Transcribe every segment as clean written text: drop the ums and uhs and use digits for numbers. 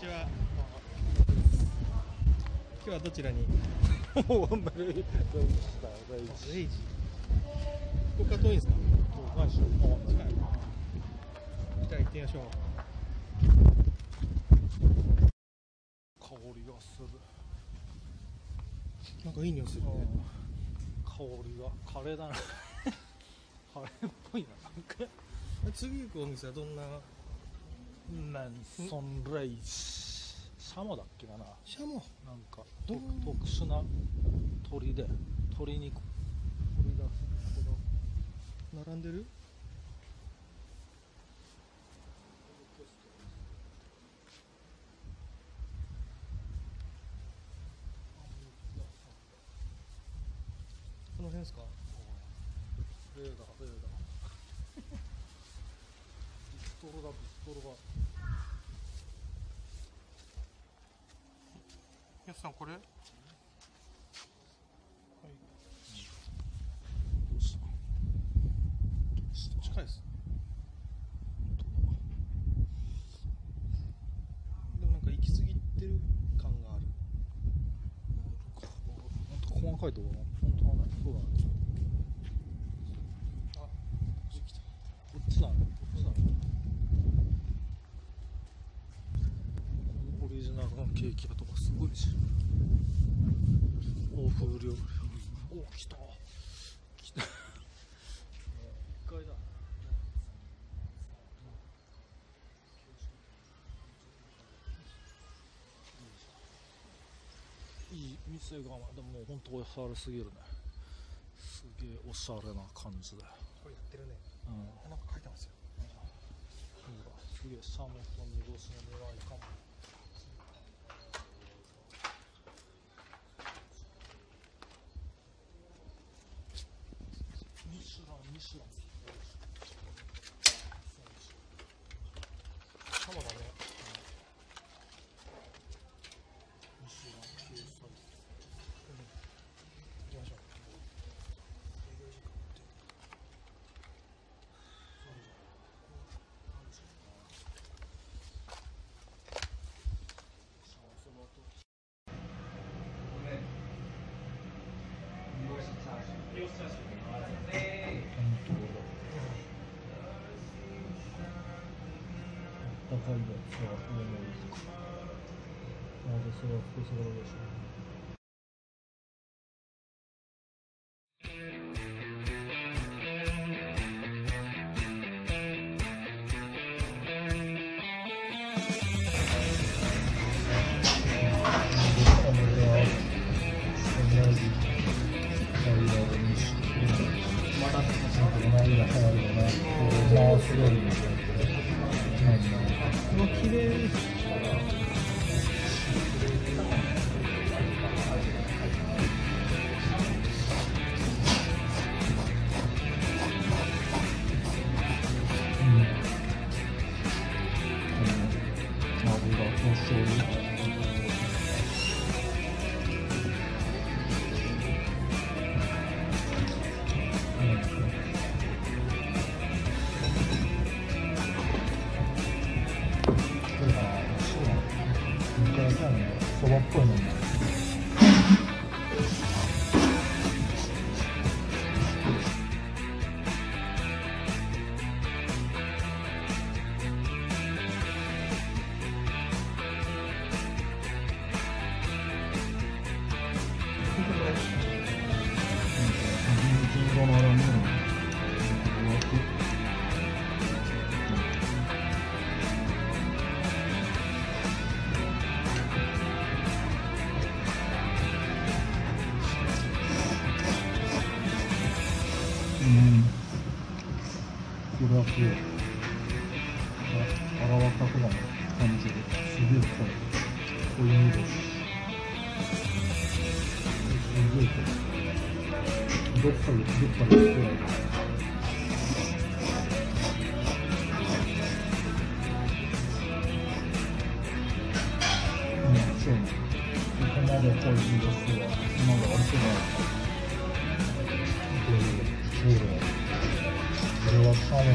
ちは。今日はどちらに？ レイジ。 ここから遠いんですか？ 近いしょ。 近い。じゃあ行ってみましょう。 香りがする。 なんかいい匂いするね。 香りがカレーだな。カレーっぽいな。なんか次行くお店はどんな？ メンソンレイジ。シャモだっけかな。 シャモ。 なんか特殊な鶏で鶏肉。鶏だ。 並んでる？この辺ですか？ レーダー。ビストロが。 やすさんこれ？はい。 どうした？ 近いです。でもなんか行き過ぎてる感がある。 本当細かいところ。本当はね。そうだね。 あ、こっち来た。 こっちだね。オリジナルのケーキ屋とかすごいし。欧風料理。お、来た。1階だ。いい店が、でも本当おしゃれすぎるね。すげえおしゃれな感じだよ。 これやってるね。なんか書いてますよ。 すげえシャモと煮干しの苦いかも。ミシュラン。 シャモだね。 ミシュラン掲載。 行きましょう。営業時間って高いやつは多いですか。それはスペシャルでしょう。 綺麗。 そばっぽいのね。銀色のあれね。これはこう、荒わたとかの感じですげえ深い。こういう色。すげえ深い。どっかで作られる。そうね。ここまで濃い色数はまだ割とない。これはシャモだね。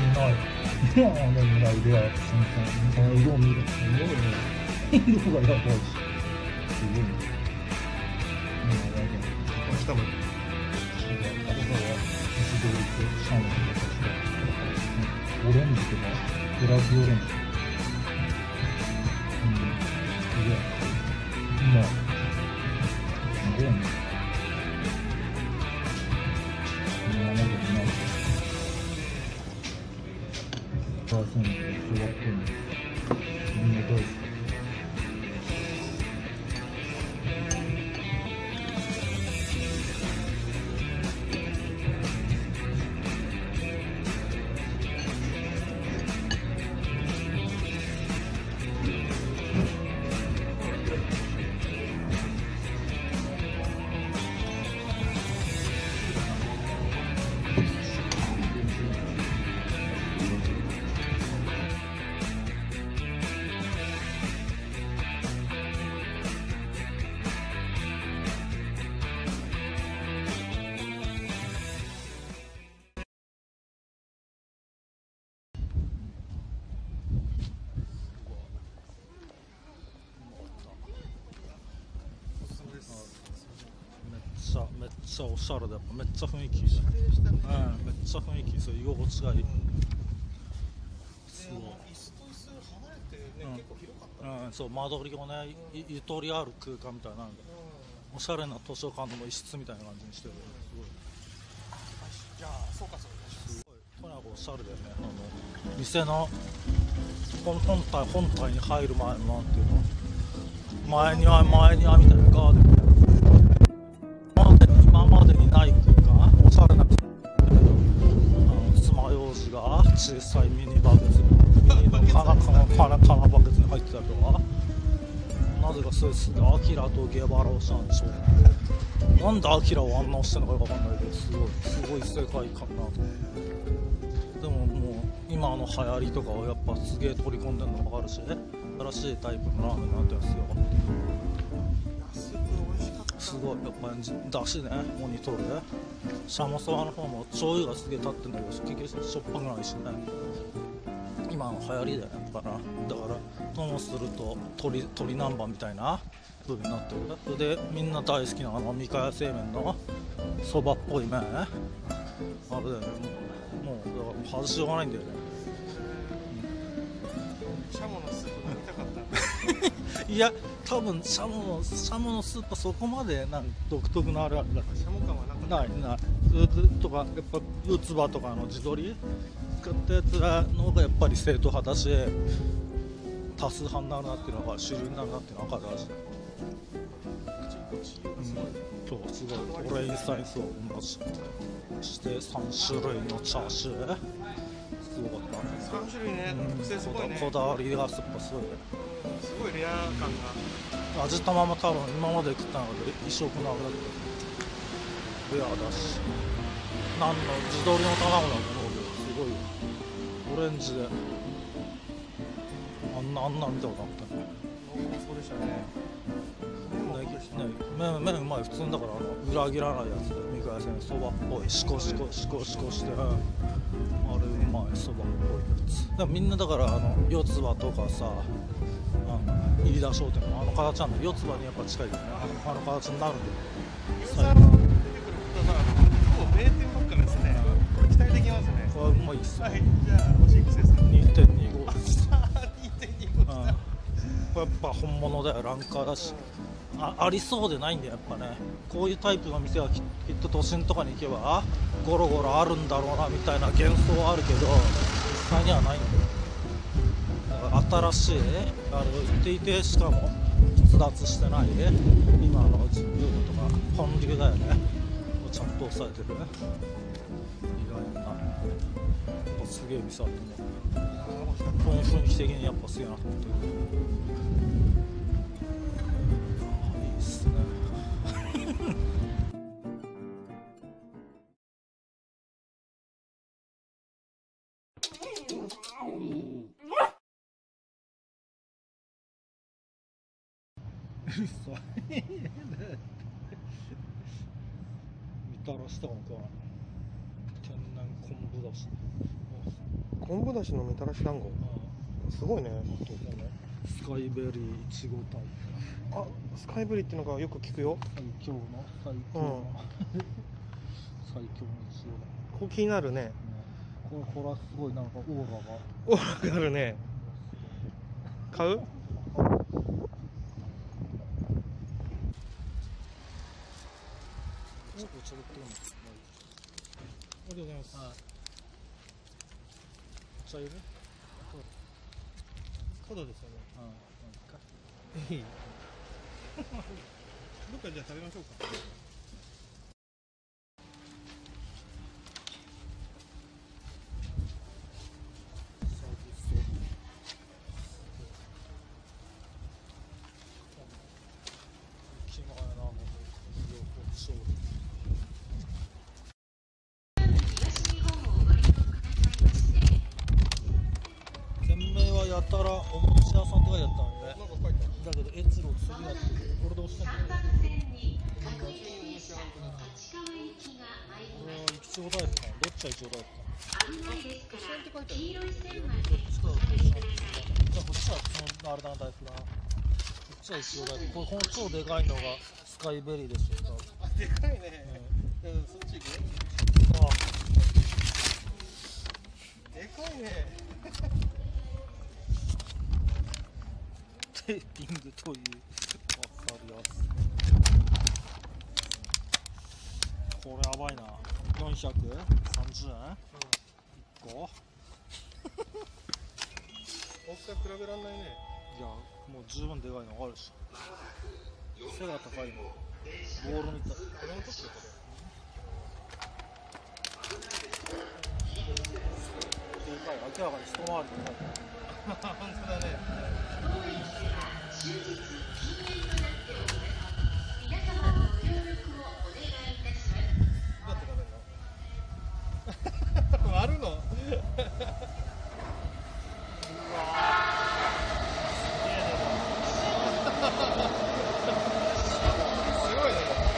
ないでもないであ新鮮色見る色がやばいしすごいね明日もオレンジとかグラフィオレンジすげえ今すごいね今までにないパーセントで小学校にみんな大好きめっちゃおしゃれで、やっぱめっちゃ雰囲気いいね。めっちゃ雰囲気いい、そう居心地がいい。すごい。 椅子と椅子離れてね、結構広かった。 そう間取りをね、ゆとりある空間みたいな、おしゃれな図書館の一室みたいな感じにしてる。すごい。 じゃあそうかそうか。 すごい。とにかくおしゃれだよね。店の本体に入る前のなんていうの、前庭みたいなガーデンみたいな。今までにない空間、おしゃれな空間だけど、爪楊枝が小さいミニバケツに金バケツに入ってたりとか、なぜかそうですね、アキラとゲバラをしたんでしょう。なんでアキラをあんな押してるのか分かんないけど、すごい世界観だなと思って。でももう今の流行りとかをやっぱすげえ取り込んでるの分かるし、新しいタイプのラーメンになってますよ。すごい、やっぱりだしね、モニトールでシャモサワの方も醤油がすげえ立ってんだけど、結局しょっぱくないしね。今の流行りだよね。だからともすると鶏南蛮みたいな風になってる。それでみんな大好きな三河屋製麺のそばっぽい麺、あれだよね。もうだから外しようがないんだよね。 シャモのスープ飲みたかった。 いや、多分シャモのスープはそこまでなんか独特のあれだから。 シャモ感はなかった。 ないとか、やっぱ四つ葉とかの地鶏使ったやつらの方がやっぱり正統派だし、多数派になるなっていうのが主流になるなっていうのが分かる味。そうすごい、オレインサイスを同じして3種類のチャーシュー、すごかったね。 3種類ね、特性すごいね。 こだわりがやっぱすごいね。 すごいレア感が。 味玉も多分今まで食ったので異色の味だったレアだし、何の地鶏の卵だと思うけど、すごいよ。オレンジであんな見たことなかったね。 濃厚そうでしたね。 麺うまい、普通だから裏切らないやつで、三河屋製麺そばっぽいシコシコして、あれうまいそばっぽいやつでもみんなだから四つ葉とかさ、入田商店の形なんだ。四つ葉にやっぱ近いよね。あの形になるんだよ。 ユーザーの出てくることがほぼ名店ばっかりですね。期待できますね。 これうまいっすよ。 はい、じゃあ欲しい癖です。 2.25 2.25 これやっぱ本物だよ。ランカーだし、ありそうでないんだよやっぱね。こういうタイプの店はきっと都心とかに行けばゴロゴロあるんだろうなみたいな幻想はあるけど、実際にはないんだよ。だから新しいあれを言っていて、しかも逸脱してないで、今のブームとか本流だよねをちゃんと抑えてる。意外な、やっぱすげえ店だと思う。この雰囲気的にやっぱすげえなと思ってる。いいっすね。みたらしとかも食わない。天然昆布だし、昆昆布だしのみたらし団子すごいね。 スカイベリーいちごタイあ、スカイブリっていうのがよく聞くよ。 最強の最強の、最強のいちごだ、 ここ気になるね。 これはすごいなんかオーラがオーラがあるね。買う？ お茶売ってるの。ありがとうございます。お茶いる？ 角ですよね。 いい。 どっかじゃあ食べましょうか。 店名はやたらおもち屋さんって書いてあったのね。 なんか書いてある。 だけど越路次やってこれで押したんだよ。これはいちごタイプかな。どっちがいちごタイプかな。どっちかじゃあこっちはそのあれだなタイプだな。こっちはいちごタイプ。この超でかいのがスカイベリーですよ。 あ、でかいね。そっち行く？でかいね。 テーピングというわかりやすい。これやばいな。430円？1個？ 大きさ比べらんないね。 いや、もう十分でかいのあるし。背が高いの。ボールみたい。 これも取ってこでかい。明らかに一回りでかい。 れ。本当だね。どうやって食べるの？割るの？すごいね。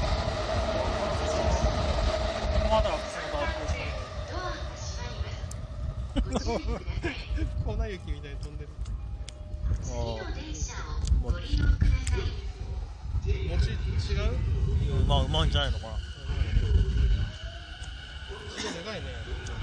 まだその粉雪みたいに飛んでる。餅違う？ まあうまいんじゃないのかな。 すごいでかいね。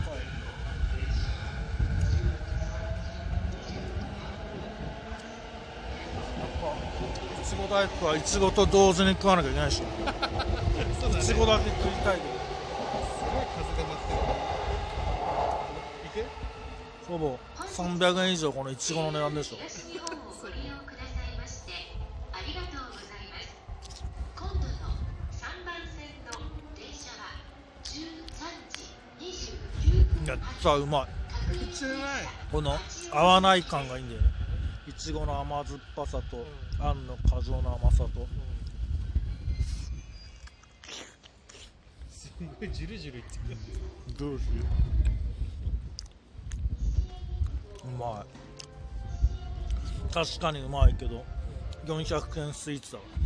いちご大福はいちごと同時に食わなきゃいけないでしょ。 そうだね。 いちごだけ食いたいけど。 すごい風が舞ってる。行く？ ほぼ300円以上このいちごの値段でしょ。 東日本をご利用くださいましてありがとうございます。今度の3番線の電車は13時29分めっちゃうまい。 めっちゃうまい。 この合わない感がいいんだよね。いちごの甘酸っぱさと、あんの過剰な甘さと。 すごいジュルジュルいってくる。 どうしよう。うまい。確かにうまいけど400円スイーツだわ。